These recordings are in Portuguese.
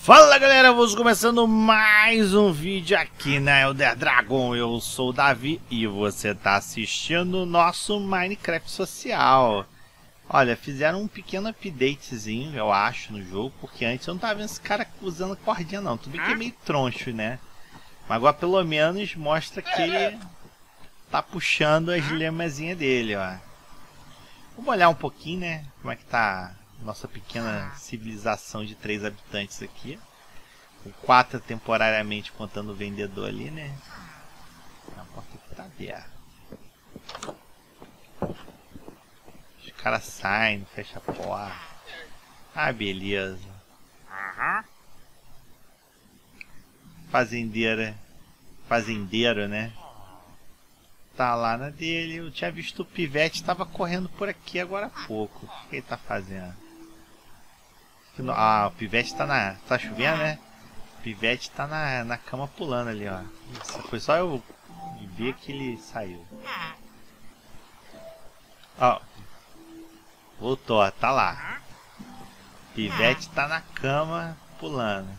Fala galera, vamos começando mais um vídeo aqui na Elder Dragon. Eu sou o Davi e você está assistindo o nosso Minecraft social. Olha, fizeram um pequeno updatezinho, eu acho, no jogo, porque antes eu não tava vendo esse cara usando cordinha não. Tudo bem que é meio troncho, né? Mas agora pelo menos mostra que ele tá puxando as lemazinhas dele, ó. Vamos olhar um pouquinho, né? Como é que tá nossa pequena civilização de 3 habitantes aqui. O 4 temporariamente contando o vendedor ali, né? A porta aqui tá aberta. Os caras saem, fecha a porta. Ah, beleza. Fazendeiro, né? Tá lá na dele. Eu tinha visto o Pivete, tava correndo por aqui agora há pouco. O que ele tá fazendo? Ah, o Pivete tá chovendo, né? O Pivete tá na cama pulando ali, ó. Isso, foi só eu ver que ele saiu. Ó. Voltou, ó, tá lá. Pivete tá na cama pulando.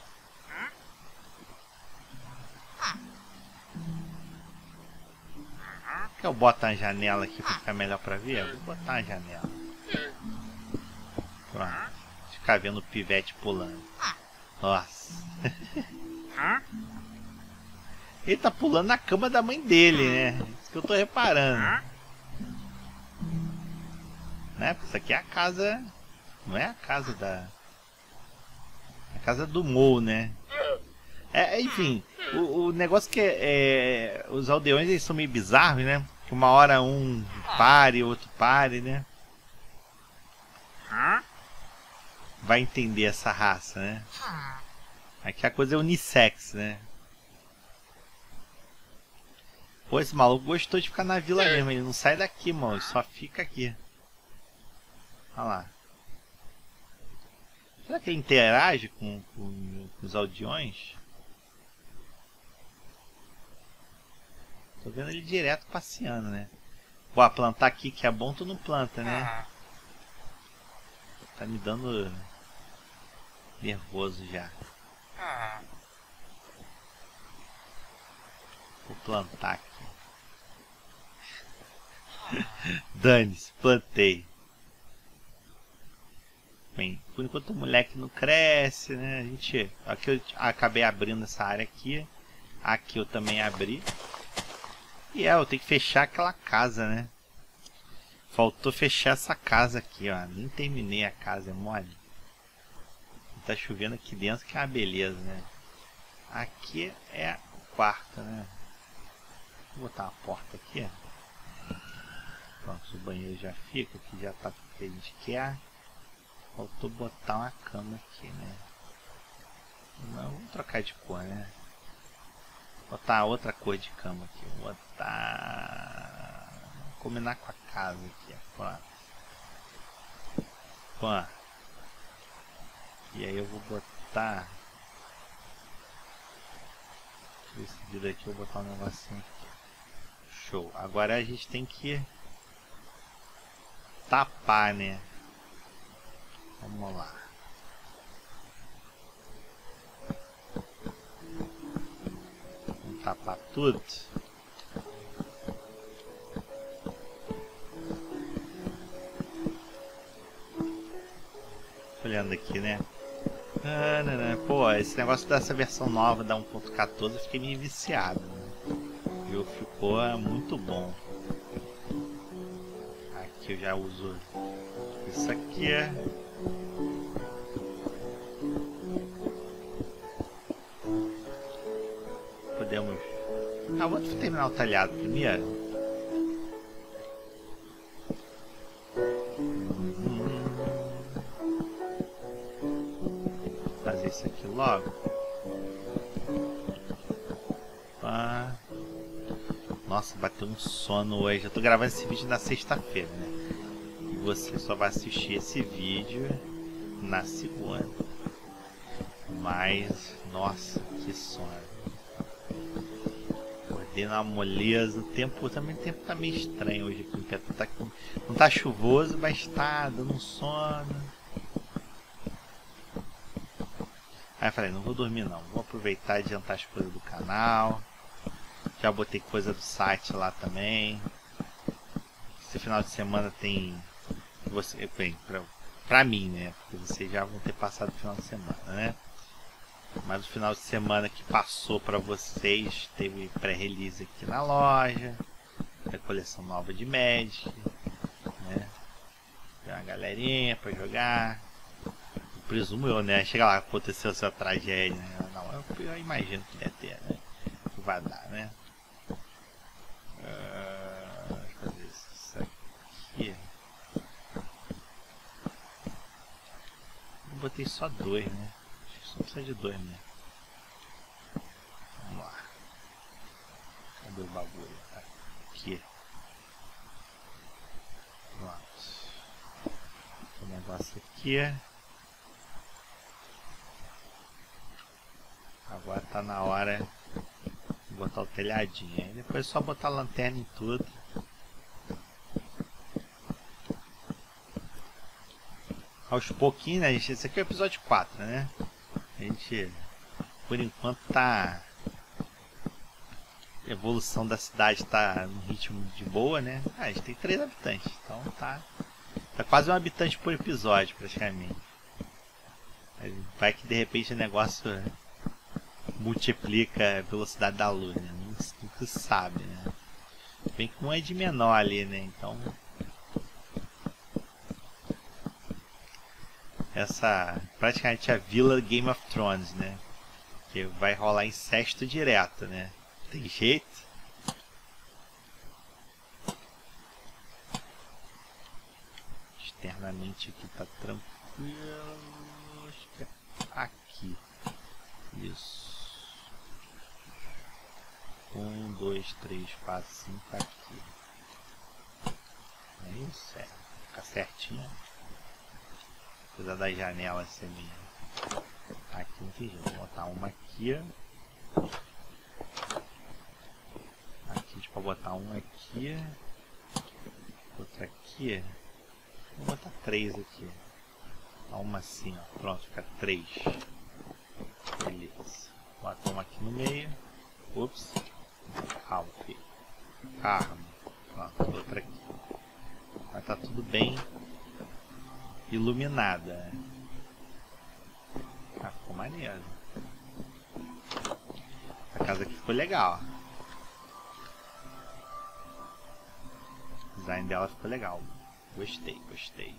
Quer eu botar a janela aqui pra ficar melhor pra ver? Vou botar a janela. Pronto. Ficar vendo o Pivete pulando. Nossa. Ele tá pulando na cama da mãe dele, né? Isso que eu tô reparando. Né? Isso aqui é a casa... Não é a casa da... É a casa do Mo, né? Enfim, o negócio que os aldeões eles são meio bizarros, né? Que uma hora um pare, outro pare, né? Vai entender essa raça, né? Aqui a coisa é unissex, né? Pô, esse maluco gostou de ficar na vila mesmo. Ele não sai daqui, mano. Ele só fica aqui. Olha lá. Será que ele interage com os aldeões? Tô vendo ele direto passeando, né? Pô, plantar aqui que é bom, tu não planta, né? Tá me dando nervoso já. Vou plantar aqui. Dane-se, plantei. Bem, por enquanto o moleque não cresce, né? Aqui eu acabei abrindo essa área aqui. Aqui eu também abri. E eu tenho que fechar aquela casa, né? Faltou fechar essa casa aqui, ó. Nem terminei a casa, é mole. Tá chovendo aqui dentro, que é uma beleza, né? Aqui é o quarto, né? Vou botar uma porta aqui. Pronto, o banheiro já fica, aqui já tá tudo que a gente quer. Faltou botar uma cama aqui, né? Não, vamos trocar de cor, né? Botar outra cor de cama aqui. Vou botar... combinar com a casa aqui, ó. Pronto. E aí eu vou botar... esse vídeo aqui, eu vou botar um negocinho aqui. Show. Agora a gente tem que tapar, né? Vamos lá. Vamos tapar tudo. Olhando aqui, né? Pô, esse negócio dessa versão nova da 1.14 eu fiquei meio viciado, né? O jogo ficou muito bom. Aqui eu já uso isso aqui. Podemos... vou terminar o talhado primeiro. Fazer isso aqui logo. Nossa, bateu um sono hoje. Eu tô gravando esse vídeo na sexta-feira, né? E você só vai assistir esse vídeo na segunda. Mas, nossa, que sono. Acordei na moleza. O tempo tá meio estranho hoje aqui. Não tá chuvoso, mas tá dando um sono. Aí eu falei, não vou dormir não, vou aproveitar e adiantar as coisas do canal. Já botei coisa do site lá também. Esse final de semana tem... Bem, pra mim, né? Porque vocês já vão ter passado o final de semana, né? Mas o final de semana que passou pra vocês, teve pré-release aqui na loja. A coleção nova de Magic, né? Tem uma galerinha pra jogar. Presumo eu, né? Chega lá, aconteceu essa tragédia, né? Não, eu imagino que deve ter, né? Que vai dar, né? Deixa eu fazer isso aqui. Eu botei só 2, né? Acho que só precisa de 2 mesmo. Vamos lá. Cadê o bagulho? Aqui. Pronto. O negócio aqui. Agora tá na hora de botar o telhadinho. Aí depois é só botar a lanterna em tudo. Aos pouquinhos, né, gente? Esse aqui é o episódio 4, né? A gente, por enquanto, tá... A evolução da cidade tá num ritmo de boa, né? Ah, a gente tem 3 habitantes, então tá... Tá quase um habitante por episódio, praticamente. Vai que, de repente, o negócio multiplica a velocidade da luz, né? Nunca se sabe, né? Bem que um é de menor ali, né? Então... Essa praticamente a vila Game of Thrones, né? Que vai rolar incesto direto, né? Tem jeito? Externamente aqui tá tranquilo. Acho que é aqui. Isso. 1, 2, 3, 4, 5 aqui. É isso, é. Fica certinho. Apesar das janelas ser meio... Aqui não tem jeito, vou botar uma aqui. Aqui a gente pode botar uma aqui. Outra aqui. Vou botar 3 aqui. Botar uma assim, ó. Pronto, fica 3. Beleza. Bota uma aqui no meio. Ups. Calma, filho. Calma. Pronto, outra aqui. Vai estar tudo bem iluminada. Ah, ficou maneiro. A casa aqui ficou legal. O design dela ficou legal. Gostei, gostei.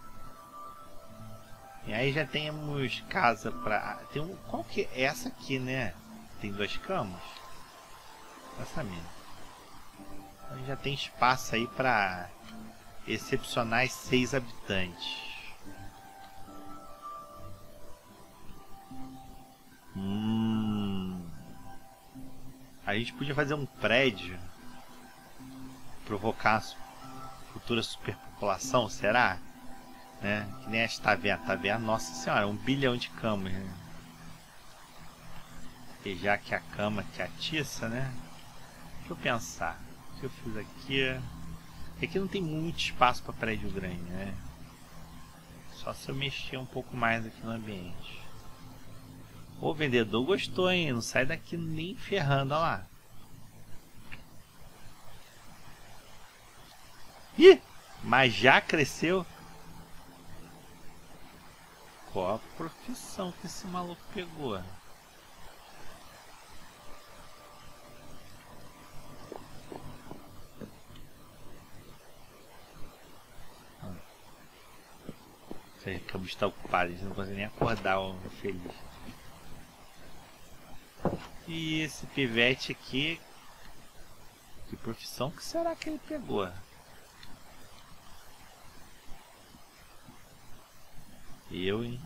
E aí já temos casa pra... Tem um... Qual que é essa aqui, né? Tem 2 camas. Essa mesmo. Então já tem espaço aí pra excepcionais 6 habitantes. A gente podia fazer um prédio, provocar futura superpopulação, será? Né? Que nem as tavernas, nossa senhora, 1 bilhão de camas, né? E já que a cama que atiça, né? Deixa eu pensar. O que eu fiz aqui? Aqui não tem muito espaço para prédio grande, né? Só se eu mexer um pouco mais aqui no ambiente. O vendedor gostou, hein? Não sai daqui nem ferrando, olha lá. Ih! Mas já cresceu. Qual a profissão que esse maluco pegou? A cama está ocupada, a gente não consegue nem acordar o feliz. E esse pivete aqui, que profissão que será que ele pegou? Eu, hein?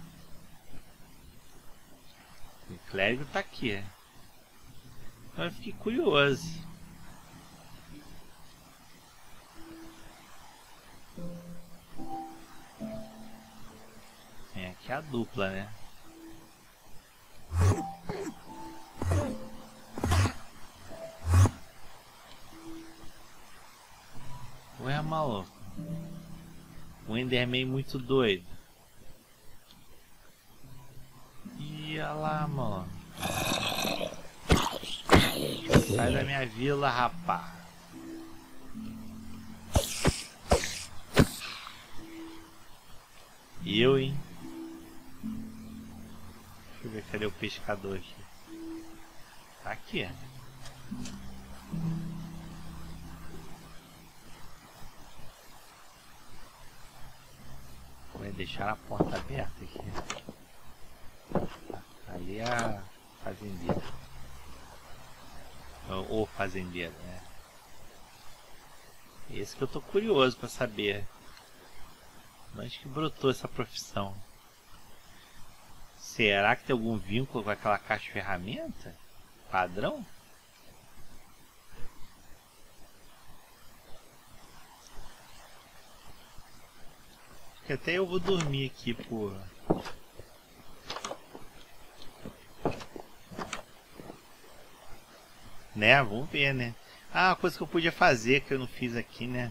O clérigo tá aqui. Eu fiquei curioso. É, aqui é a dupla, né? Ué, maluco. O Enderman muito doido. E olha lá, mano. Sai da minha vila, rapá. Eu, hein? Deixa eu ver, cadê o pescador aqui? Tá aqui. Vou deixar a porta aberta aqui. Ali é a fazendeira. Ou fazendeiro, né? Esse que eu tô curioso pra saber. Onde que brotou essa profissão? Será que tem algum vínculo com aquela caixa de ferramenta? Padrão? Porque até eu vou dormir aqui por... Né? Vamos ver, né? Ah, uma coisa que eu podia fazer que eu não fiz aqui, né?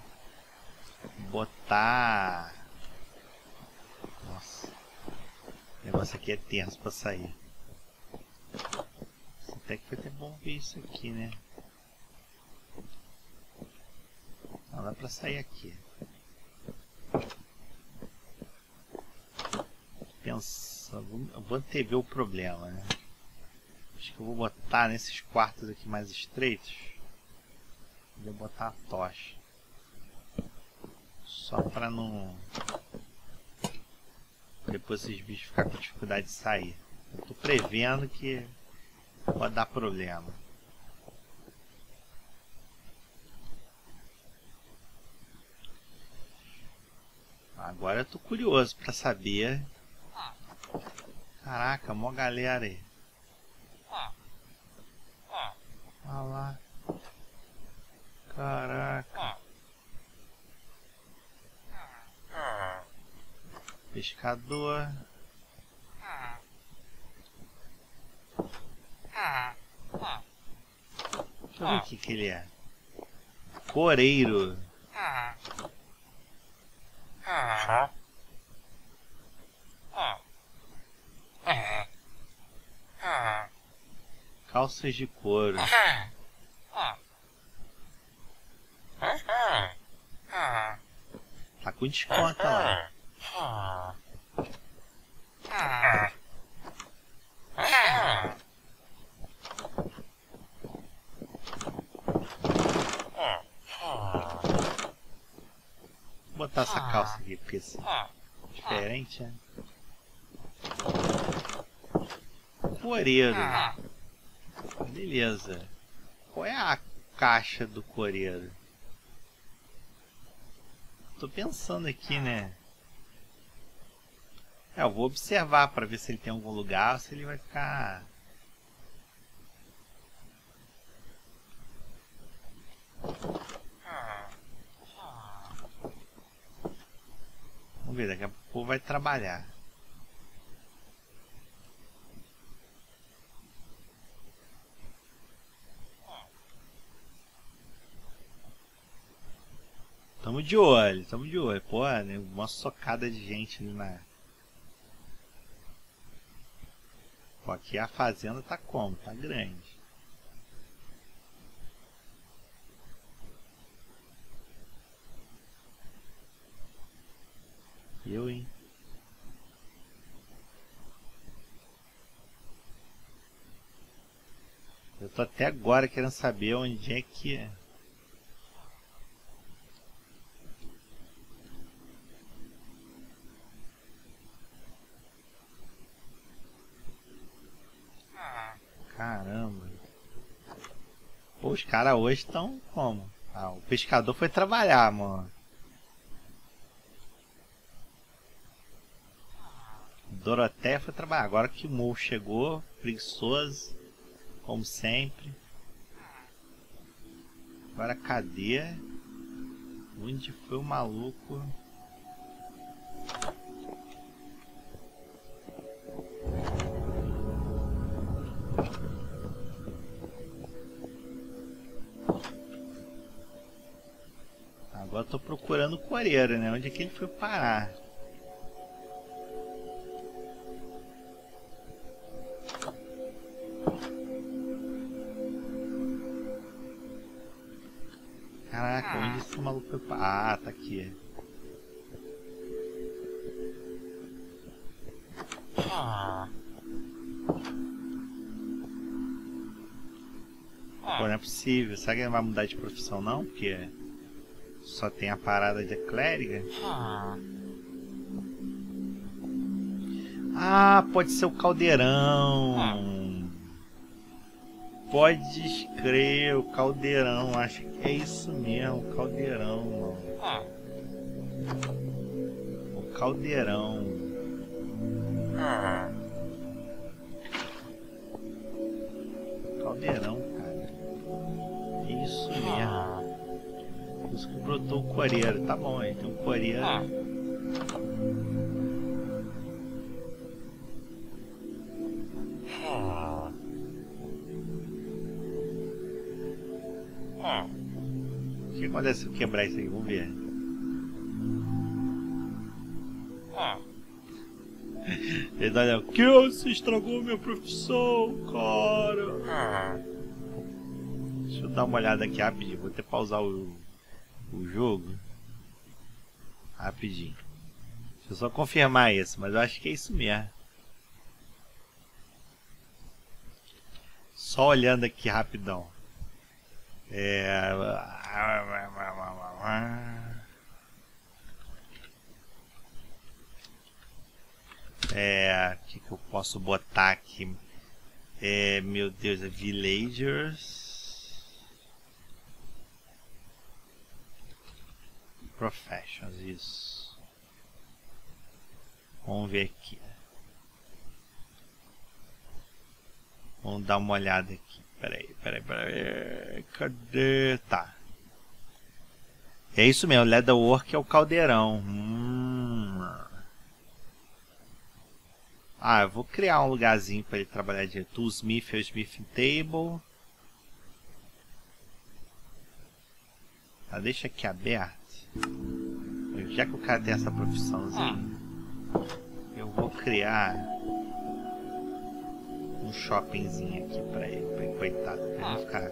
Botar... Nossa. O negócio aqui é tenso pra sair. Até que foi até bom ver isso aqui, né? Não dá pra sair aqui. Pensa, vou antever o problema, né? Acho que eu vou botar nesses quartos aqui mais estreitos. Vou botar a tocha. Só pra não... Depois esses bichos ficarem com dificuldade de sair. Eu tô prevendo que pode dar problema. Agora eu tô curioso pra saber. Caraca, mó galera aí. Olha lá. Caraca. Pescador. Deixa eu ver o que ele é. Coreiro. Calças de couro. Tá com desconto lá. Vou botar essa calça aqui, porque é diferente, né? Coreiro. Beleza. Qual é a caixa do coreiro? Tô pensando aqui, né? Eu vou observar para ver se ele tem algum lugar ou se ele vai ficar... Vamos ver, daqui a pouco vai trabalhar. Tamo de olho, tamo de olho. Pô, né? Uma socada de gente ali na... Pô, aqui a fazenda tá como? Tá grande. Eu, hein? Eu tô até agora querendo saber onde é que... Caramba. Pô, os caras hoje estão como? Ah, o pescador foi trabalhar, mano. Doroteia foi trabalhar. Agora que o Mo chegou, preguiçoso, como sempre. Agora cadê? Onde foi o maluco? Agora eu tô procurando o coreiro, né? Onde é que ele foi parar? Onde esse maluco foi? Ah, tá aqui. Pô, não é possível. Será que ele não vai mudar de profissão não? Porque só tem a parada de clériga. Ah, pode ser o caldeirão. Pode crer, o caldeirão. Acho que é isso mesmo, o caldeirão, mano. O caldeirão. Caldeirão, cara. É isso mesmo. Por isso que brotou o coreiro. Tá bom, aí tem um coreiro. O que acontece se eu quebrar isso aí? Vamos ver. Ele olha, o que? Você estragou minha profissão, cara. Deixa eu dar uma olhada aqui rapidinho. Vou até pausar o jogo. Rapidinho. Deixa eu só confirmar isso, mas eu acho que é isso mesmo. Só olhando aqui rapidão. O que eu posso botar aqui? Meu Deus, é Villagers. Professions, isso. Vamos ver aqui. Vamos dar uma olhada aqui. Peraí. Cadê? Tá. É isso mesmo, Leatherwork é o caldeirão. Ah, eu vou criar um lugarzinho para ele trabalhar de Toolsmith, Smithing Table. Tá, deixa aqui aberto. Já que o cara tem essa profissãozinha, eu vou criar um shoppingzinho aqui pra ele, coitado, pra ele não ficar.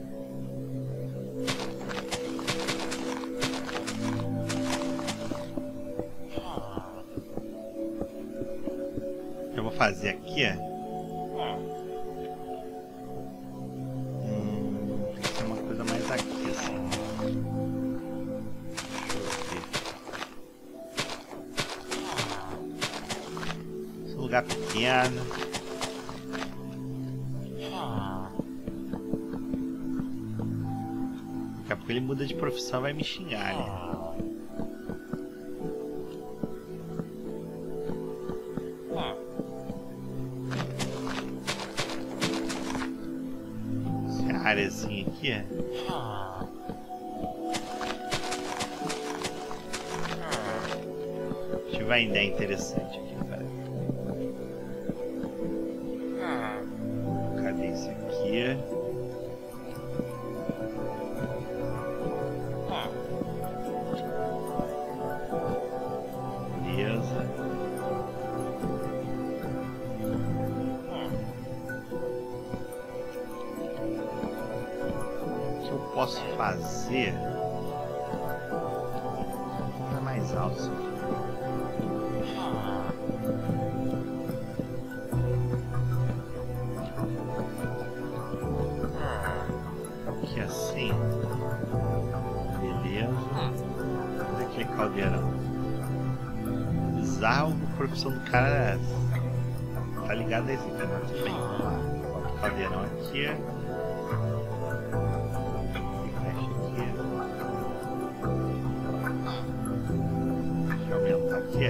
O que eu vou fazer aqui tem que ser uma coisa mais aqui, assim. Deixa eu ver. Esse lugar pequeno. Daqui a pouco ele muda de profissão e vai me xingar, né? Essa áreazinha aqui, deixa eu ver uma ideia interessante aqui, peraí. Cadê isso aqui? Posso fazer tá mais alto isso aqui assim, beleza. Olha aquele caldeirão bizarro. A profissão do cara tá ligado a esse aqui, mas tudo bem. Vamos lá, bota o caldeirão aqui. Aqui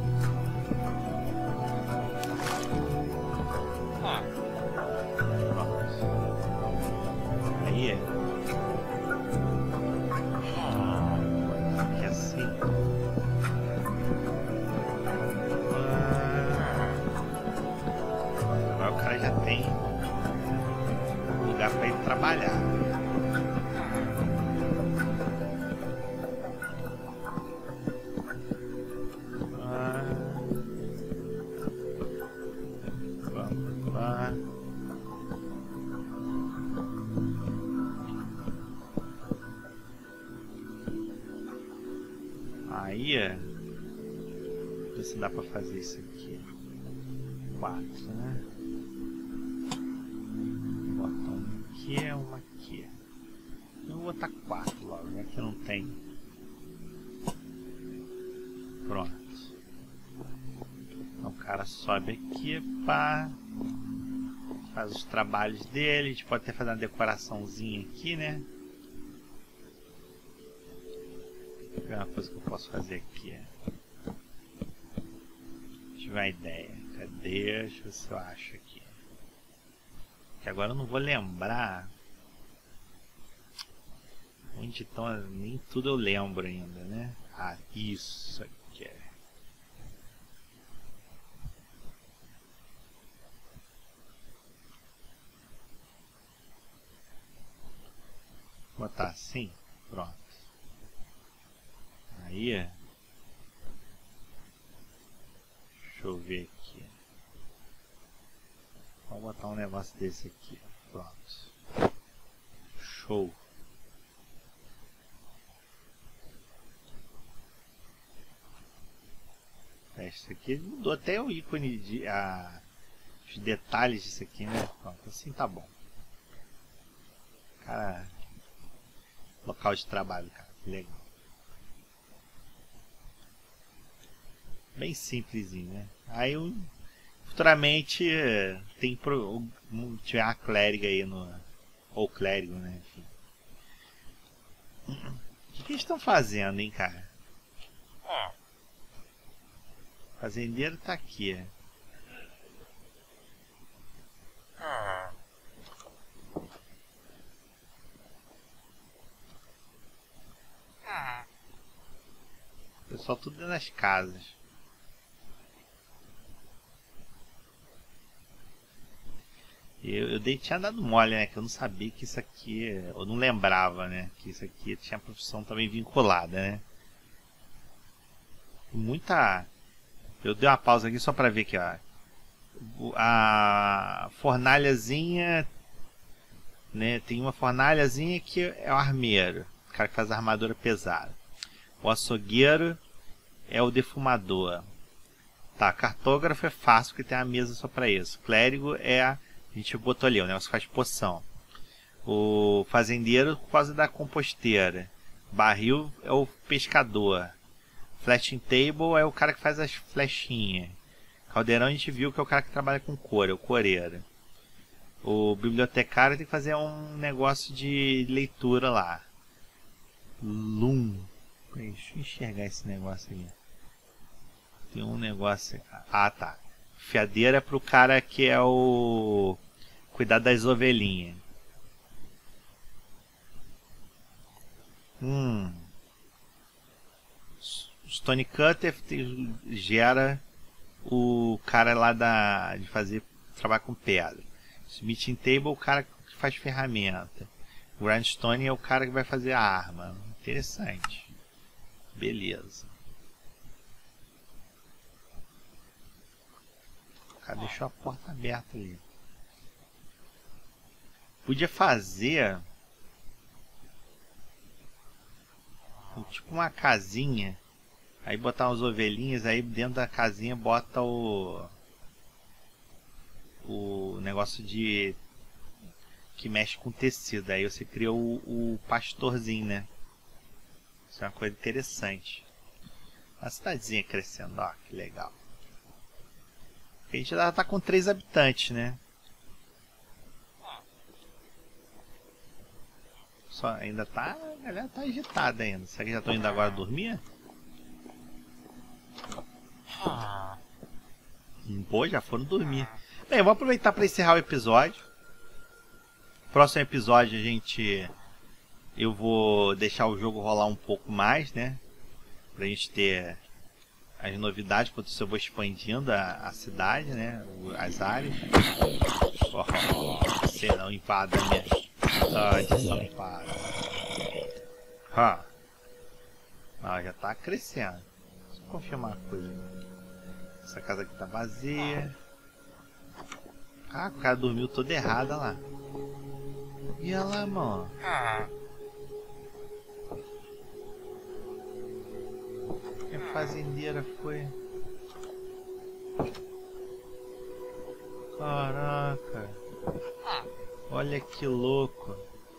aí aqui assim. Agora o cara já tem um lugar para ir trabalhar. Aí, ver se dá pra fazer isso aqui. 4, né? Bota uma aqui, uma aqui. Eu vou botar 4 logo, já que não tem. Pronto. Então o cara sobe aqui, pá. Faz os trabalhos dele. A gente pode até fazer uma decoraçãozinha aqui, né? Deixa eu ver uma coisa que eu posso fazer aqui. Deixa eu ver uma ideia. Cadê? Deixa eu ver se eu acho aqui. Que agora eu não vou lembrar. Onde estão? Nem tudo eu lembro ainda, né? Ah, isso aqui é. Vou botar assim. Pronto. Aí. Deixa eu ver aqui. Vou botar um negócio desse aqui. Pronto. Show. Isso aqui mudou até o ícone de os detalhes disso aqui, né? Pronto, assim tá bom. Cara, local de trabalho, cara, que legal. Bem simplesinho, né? Aí futuramente tem tiver a clériga aí no. Ou clérigo, né? Enfim. O que eles estão fazendo, hein, cara? O fazendeiro tá aqui. O pessoal tudo dentro das casas. Eu tinha dado mole, né? Que eu não sabia que isso aqui... Eu não lembrava, né? Que isso aqui tinha profissão também vinculada, né? Muita... Eu dei uma pausa aqui só pra ver aqui, ó. A fornalhazinha... Né? Tem uma fornalhazinha que é o armeiro. O cara que faz a armadura pesada. O açougueiro é o defumador. Tá, cartógrafo é fácil porque tem uma mesa só pra isso. Clérigo é a gente botou ali, o negócio faz poção. O fazendeiro por causa da composteira. Barril é o pescador. Flashing table é o cara que faz as flechinhas. Caldeirão a gente viu que é o cara que trabalha com cor, é o coreiro. O bibliotecário tem que fazer um negócio de leitura lá. Deixa eu enxergar esse negócio aqui. Tem um negócio... Ah, tá. Fiadeira é pro cara que é o... Cuidar das ovelhinhas. Stone Cutter gera o cara lá de fazer trabalho com pedra. Smithing Table é o cara que faz ferramenta. Grindstone é o cara que vai fazer a arma. Interessante. Beleza. O cara deixou a porta aberta ali. Podia fazer tipo uma casinha. Aí botar umas ovelhinhas. Aí dentro da casinha bota o negócio de que mexe com tecido. Aí você cria o pastorzinho, né? Isso é uma coisa interessante. A cidadezinha crescendo, ó, que legal. A gente já tá com 3 habitantes, né? Só ainda tá, a galera tá agitada ainda. Será que já estão indo agora dormir? Pô, já foram dormir. Bem, eu vou aproveitar para encerrar o episódio. Próximo episódio eu vou deixar o jogo rolar um pouco mais, né? Pra gente ter as novidades, enquanto eu vou expandindo a cidade, né? As áreas. Você não invada a minha cidade, só invada. Já tá crescendo. Deixa eu confirmar uma coisa. Essa casa aqui tá vazia. Ah, o cara dormiu todo errado, olha lá. E olha lá, mano. fazendeira foi? Caraca. Olha que louco.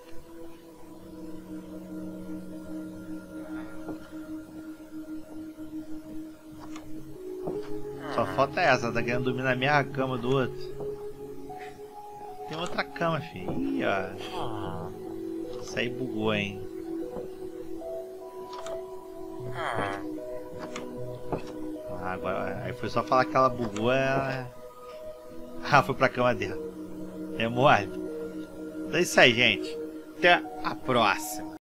Só falta essa, tá querendo dormir na mesma cama do outro. Tem outra cama, filho. Ih, ó. Isso aí bugou, hein. Ah, agora, aí foi só falar que ela bugou, ela... Ah, foi pra cama dela. É mole. Então é isso aí, gente. Até a próxima.